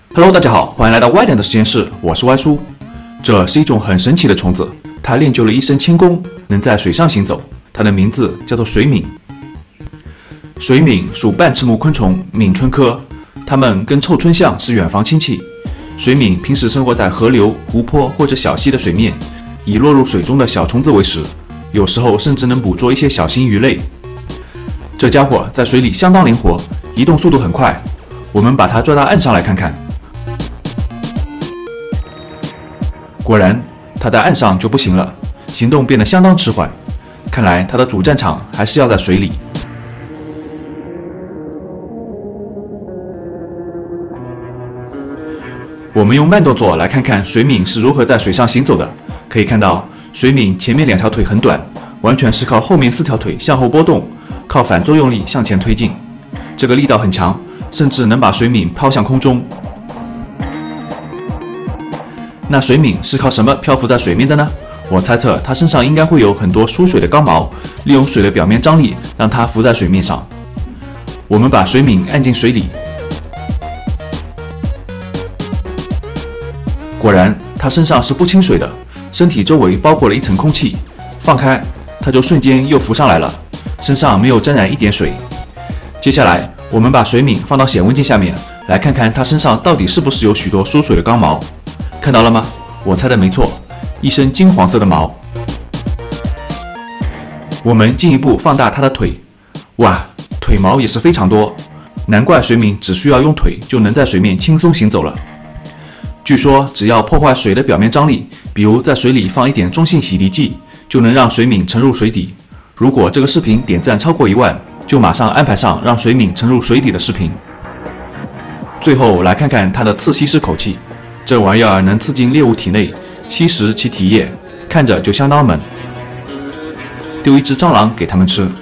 Hello， 大家好，欢迎来到歪点的实验室，我是歪叔。这是一种很神奇的虫子，它练就了一身轻功，能在水上行走。它的名字叫做水敏。水敏属半翅目昆虫皿春科，它们跟臭椿象是远房亲戚。水敏平时生活在河流、湖泊或者小溪的水面，以落入水中的小虫子为食，有时候甚至能捕捉一些小型鱼类。这家伙在水里相当灵活，移动速度很快。我们把它抓到岸上来看看。果然，它在岸上就不行了，行动变得相当迟缓。看来它的主战场还是要在水里。我们用慢动作来看看水敏是如何在水上行走的。可以看到，水敏前面2条腿很短，完全是靠后面4条腿向后拨动，靠反作用力向前推进。这个力道很强，甚至能把水敏抛向空中。那水敏是靠什么漂浮在水面的呢？我猜测它身上应该会有很多疏水的刚毛，利用水的表面张力让它浮在水面上。我们把水敏按进水里，果然它身上是不亲水的，身体周围包裹了一层空气，放开它就瞬间又浮上来了，身上没有沾染一点水。接下来我们把水敏放到显微镜下面，来看看它身上到底是不是有许多疏水的刚毛。看到了吗？我猜的没错，一身金黄色的毛。我们进一步放大它的腿，哇，腿毛也是非常多，难怪水敏只需要用腿就能在水面轻松行走了。据说只要破坏水的表面张力，比如在水里放一点中性洗涤剂，就能让水敏沉入水底。如果这个视频点赞超过1万，就马上安排上让水敏沉入水底的视频。最后来看看它的刺吸式口气。这玩意儿能刺进猎物体内，吸食其体液，看着就相当猛。丢一只蟑螂给它们吃。